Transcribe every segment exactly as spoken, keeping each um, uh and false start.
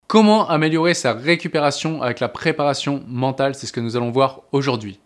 Comment améliorer sa récupération avec la préparation mentale? C'est ce que nous allons voir aujourd'hui.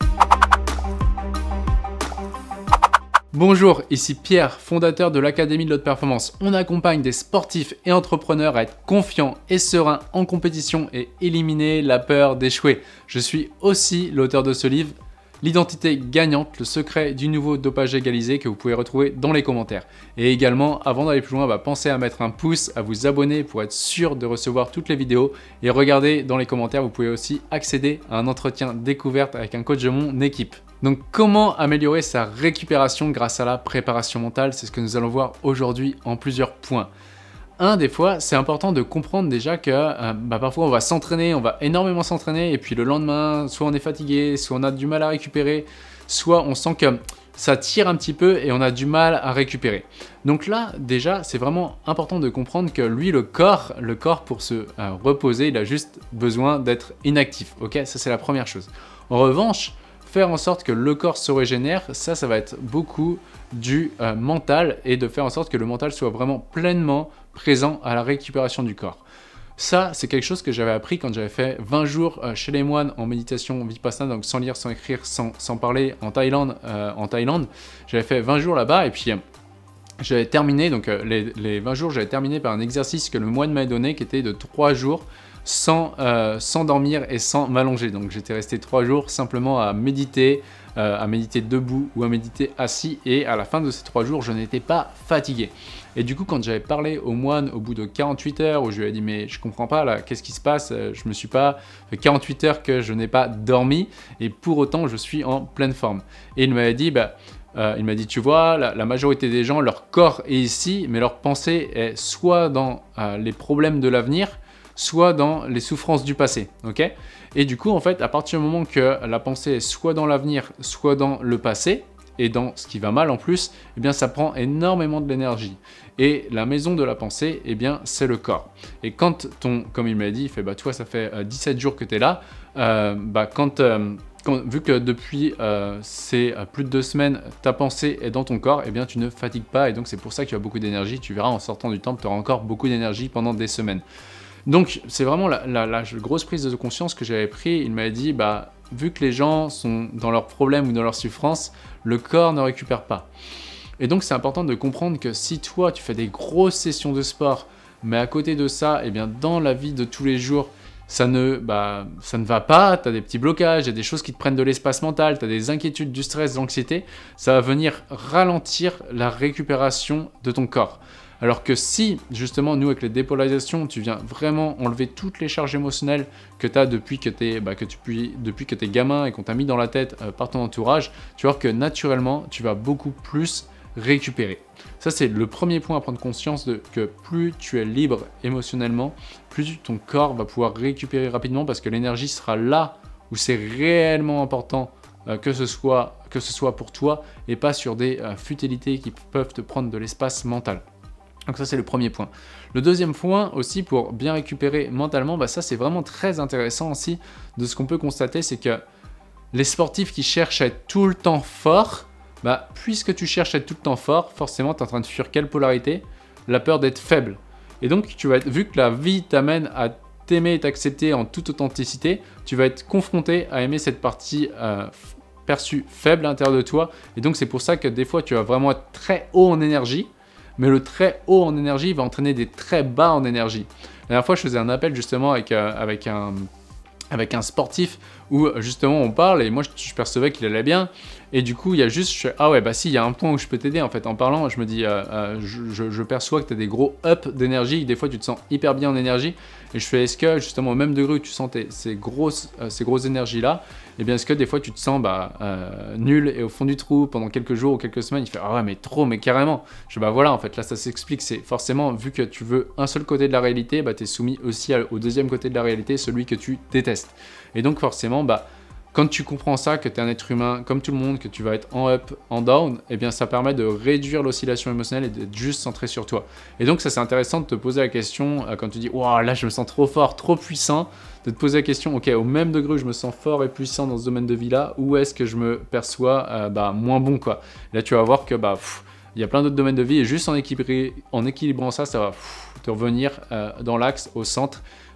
Bonjour, ici Pierre, fondateur de l'Académie de l'Haute Performance. On accompagne des sportifs et entrepreneurs à être confiants et sereins en compétition et éliminer la peur d'échouer. Je suis aussi l'auteur de ce livre, L'identité gagnante, le secret du nouveau dopage égalisé, que vous pouvez retrouver dans les commentaires. Et également, avant d'aller plus loin, bah, pensez à mettre un pouce, à vous abonner pour être sûr de recevoir toutes les vidéos. Et regardez dans les commentaires, vous pouvez aussi accéder à un entretien découverte avec un coach de mon équipe. Donc comment améliorer sa récupération grâce à la préparation mentale? C'est ce que nous allons voir aujourd'hui en plusieurs points. Un, des fois, c'est important de comprendre déjà que euh, bah, parfois on va s'entraîner, on va énormément s'entraîner et puis le lendemain, soit on est fatigué, soit on a du mal à récupérer, soit on sent que ça tire un petit peu et on a du mal à récupérer. Donc là, déjà, c'est vraiment important de comprendre que lui, le corps, le corps pour se euh, reposer, il a juste besoin d'être inactif. Ok, ça c'est la première chose. En revanche, faire en sorte que le corps se régénère, ça, ça va être beaucoup du euh, mental et de faire en sorte que le mental soit vraiment pleinement présent à la récupération du corps. Ça, c'est quelque chose que j'avais appris quand j'avais fait vingt jours euh, chez les moines en méditation vipassana, donc sans lire, sans écrire, sans, sans parler en Thaïlande. Euh, en Thaïlande, j'avais fait vingt jours là-bas et puis euh, j'avais terminé, donc euh, les, les vingt jours, j'avais terminé par un exercice que le moine m'avait donné qui était de trois jours sans, euh, sans dormir et sans m'allonger. Donc j'étais resté trois jours simplement à méditer, euh, à méditer debout ou à méditer assis, et à la fin de ces trois jours, je n'étais pas fatigué. Et du coup, quand j'avais parlé au moine au bout de quarante-huit heures, où je lui ai dit mais je comprends pas là, qu'est-ce qui se passe? Je me suis pas fait quarante-huit heures que je n'ai pas dormi et pour autant je suis en pleine forme. Et il m'avait dit bah Euh, il m'a dit, tu vois, la, la majorité des gens, leur corps est ici, mais leur pensée est soit dans euh, les problèmes de l'avenir, soit dans les souffrances du passé, ok? Et du coup, en fait, à partir du moment que la pensée est soit dans l'avenir, soit dans le passé, et dans ce qui va mal en plus, eh bien, ça prend énormément de l'énergie. Et la maison de la pensée, eh bien, c'est le corps. Et quand ton, comme il m'a dit, il fait, bah, toi, ça fait euh, dix-sept jours que tu es là, euh, bah, quand... Euh, Quand, vu que depuis euh, ces euh, plus de deux semaines, ta pensée est dans ton corps, eh bien tu ne fatigues pas et donc c'est pour ça que tu as beaucoup d'énergie. Tu verras en sortant du temple, tu auras encore beaucoup d'énergie pendant des semaines. Donc c'est vraiment la, la, la grosse prise de conscience que j'avais pris. Il m'avait dit, bah, vu que les gens sont dans leurs problèmes ou dans leur souffrance, le corps ne récupère pas. Et donc c'est important de comprendre que si toi tu fais des grosses sessions de sport, mais à côté de ça, eh bien dans la vie de tous les jours, Ça ne, bah, ça ne va pas, tu as des petits blocages, il y a des choses qui te prennent de l'espace mental, tu as des inquiétudes, du stress, de l'anxiété, ça va venir ralentir la récupération de ton corps. Alors que si, justement, nous, avec les dépolarisations, tu viens vraiment enlever toutes les charges émotionnelles que tu as depuis que tu es bah, que tu, depuis que tu es gamin et qu'on t'a mis dans la tête euh, par ton entourage, tu vas voir que naturellement, tu vas beaucoup plus récupérer. Ça, c'est le premier point à prendre conscience de que plus tu es libre émotionnellement, plus ton corps va pouvoir récupérer rapidement parce que l'énergie sera là où c'est réellement important euh, que, ce soit, que ce soit pour toi et pas sur des euh, futilités qui peuvent te prendre de l'espace mental. Donc ça, c'est le premier point. Le deuxième point aussi pour bien récupérer mentalement, bah ça c'est vraiment très intéressant aussi de ce qu'on peut constater, c'est que les sportifs qui cherchent à être tout le temps forts, bah, puisque tu cherches à être tout le temps fort, forcément, tu es en train de fuir quelle polarité? La peur d'être faible. Et donc, tu vas être, vu que la vie t'amène à t'aimer et t'accepter en toute authenticité, tu vas être confronté à aimer cette partie euh, perçue faible à l'intérieur de toi. Et donc, c'est pour ça que des fois, tu vas vraiment être très haut en énergie, mais le très haut en énergie va entraîner des très bas en énergie. La dernière fois, je faisais un appel justement avec, euh, avec un... avec un sportif où justement on parle et moi je, je percevais qu'il allait bien et du coup il y a juste, je fais, ah ouais bah si, il y a un point où je peux t'aider en fait en parlant, je me dis, euh, euh, je, je, je perçois que tu as des gros ups d'énergie, des fois tu te sens hyper bien en énergie et je fais, est-ce que justement au même degré où tu sens tes, ces, grosses, euh, ces grosses énergies là, et bien est-ce que des fois tu te sens bah, euh, nul et au fond du trou pendant quelques jours ou quelques semaines? Il fait, ah ouais mais trop, mais carrément. Je fais, bah voilà en fait là ça s'explique, c'est forcément vu que tu veux un seul côté de la réalité, bah tu es soumis aussi à, au deuxième côté de la réalité, celui que tu détestes. Et donc forcément, bah, quand tu comprends ça, que tu es un être humain comme tout le monde, que tu vas être en up, en down, eh bien ça permet de réduire l'oscillation émotionnelle et d'être juste centré sur toi. Et donc ça c'est intéressant de te poser la question, euh, quand tu dis « Wow, là je me sens trop fort, trop puissant », de te poser la question « Ok, au même degré où je me sens fort et puissant dans ce domaine de vie-là, où est-ce que je me perçois euh, bah, moins bon quoi ?» Là tu vas voir que bah, pff, il y a plein d'autres domaines de vie et juste en, équilibrer, en équilibrant ça, ça va pff, te revenir euh, dans l'axe, au centre,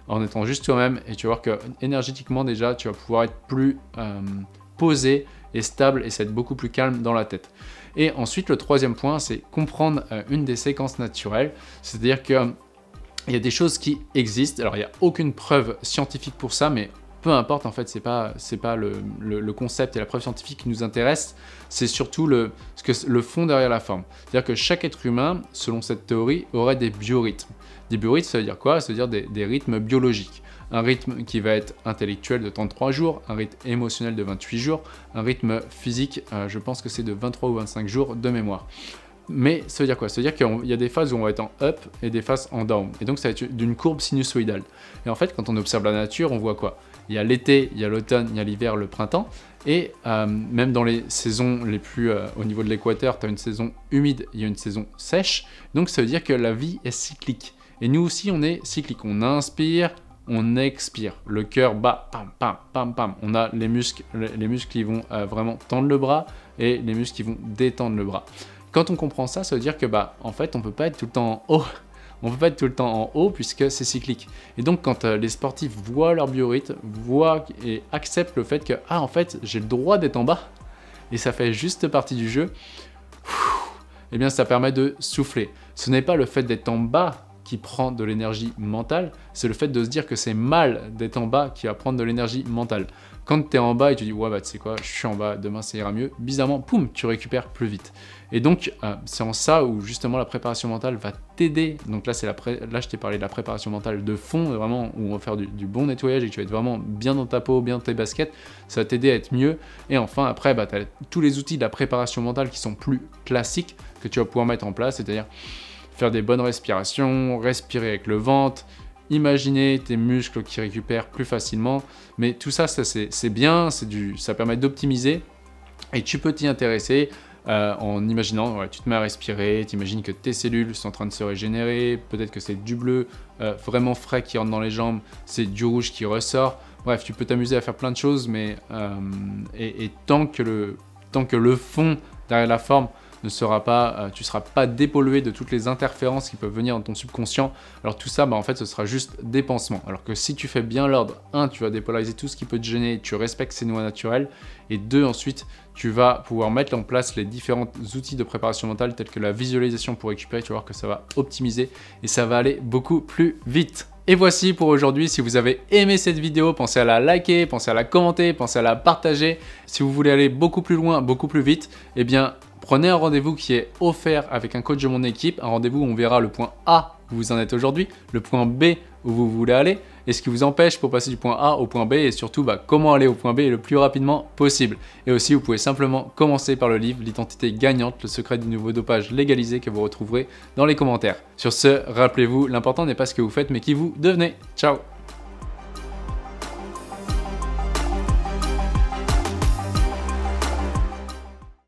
en étant juste toi-même, et tu vas voir que énergétiquement déjà, tu vas pouvoir être plus euh, posé et stable, et ça va être beaucoup plus calme dans la tête. Et ensuite, le troisième point, c'est comprendre euh, une des séquences naturelles, c'est-à-dire que il y a des choses qui existent. Alors, il n'y a aucune preuve scientifique pour ça, mais peu importe, en fait, c'est pas, c'est pas le, le, le concept et la preuve scientifique qui nous intéresse, c'est surtout le, ce que, le fond derrière la forme. C'est-à-dire que chaque être humain, selon cette théorie, aurait des biorhythmes. Des biorhythmes, ça veut dire quoi? Ça veut dire des, des rythmes biologiques. Un rythme qui va être intellectuel de trente-trois jours, un rythme émotionnel de vingt-huit jours, un rythme physique, euh, je pense que c'est de vingt-trois ou vingt-cinq jours de mémoire. Mais ça veut dire quoi? Ça veut dire qu'il y a des phases où on va être en up et des phases en down. Et donc ça va être d'une courbe sinusoïdale. Et en fait, quand on observe la nature, on voit quoi? Il y a l'été, il y a l'automne, il y a l'hiver, le printemps. Et euh, même dans les saisons les plus euh, au niveau de l'équateur, tu as une saison humide, il y a une saison sèche. Donc ça veut dire que la vie est cyclique. Et nous aussi, on est cyclique. On inspire, on expire. Le cœur bat, pam, pam, pam, pam. On a les muscles, les muscles qui vont euh, vraiment tendre le bras et les muscles qui vont détendre le bras. Quand on comprend ça, ça veut dire que bah en fait on peut pas être tout le temps en haut, on peut pas être tout le temps en haut puisque c'est cyclique. Et donc quand euh, les sportifs voient leur biorhythme, voient et acceptent le fait que ah en fait j'ai le droit d'être en bas et ça fait juste partie du jeu, et bien ça permet de souffler. Ce n'est pas le fait d'être en bas qui prend de l'énergie mentale, c'est le fait de se dire que c'est mal d'être en bas qui va prendre de l'énergie mentale. Quand tu es en bas et tu dis ouais bah tu sais quoi, je suis en bas, demain ça ira mieux, bizarrement, poum, tu récupères plus vite. Et donc euh, c'est en ça où justement la préparation mentale va t'aider. Donc là, c'est la pré... là je t'ai parlé de la préparation mentale de fond, vraiment où on va faire du, du bon nettoyage et que tu vas être vraiment bien dans ta peau, bien dans tes baskets, ça va t'aider à être mieux. Et enfin après, bah, tu as tous les outils de la préparation mentale qui sont plus classiques que tu vas pouvoir mettre en place, c'est-à-dire faire des bonnes respirations, respirer avec le ventre, imaginer tes muscles qui récupèrent plus facilement. Mais tout ça, ça c'est bien, du, ça permet d'optimiser et tu peux t'y intéresser euh, en imaginant, ouais, tu te mets à respirer, tu imagines que tes cellules sont en train de se régénérer, peut-être que c'est du bleu euh, vraiment frais qui rentre dans les jambes, c'est du rouge qui ressort. Bref, tu peux t'amuser à faire plein de choses, mais euh, et, et tant que le, tant que le fond derrière la forme ne sera pas, euh, tu ne seras pas dépollué de toutes les interférences qui peuvent venir dans ton subconscient. Alors tout ça, bah, en fait, ce sera juste des pansements. Alors que si tu fais bien l'ordre, un, tu vas dépolariser tout ce qui peut te gêner, tu respectes ces lois naturelles, et deux, ensuite, tu vas pouvoir mettre en place les différents outils de préparation mentale tels que la visualisation pour récupérer. Tu vas voir que ça va optimiser et ça va aller beaucoup plus vite. Et voici pour aujourd'hui. Si vous avez aimé cette vidéo, pensez à la liker, pensez à la commenter, pensez à la partager. Si vous voulez aller beaucoup plus loin, beaucoup plus vite, eh bien, prenez un rendez-vous qui est offert avec un coach de mon équipe, un rendez-vous où on verra le point A où vous en êtes aujourd'hui, le point B où vous voulez aller, et ce qui vous empêche pour passer du point A au point B, et surtout bah, comment aller au point B le plus rapidement possible. Et aussi, vous pouvez simplement commencer par le livre L'identité gagnante, le secret du nouveau dopage légalisé que vous retrouverez dans les commentaires. Sur ce, rappelez-vous, l'important n'est pas ce que vous faites, mais qui vous devenez. Ciao!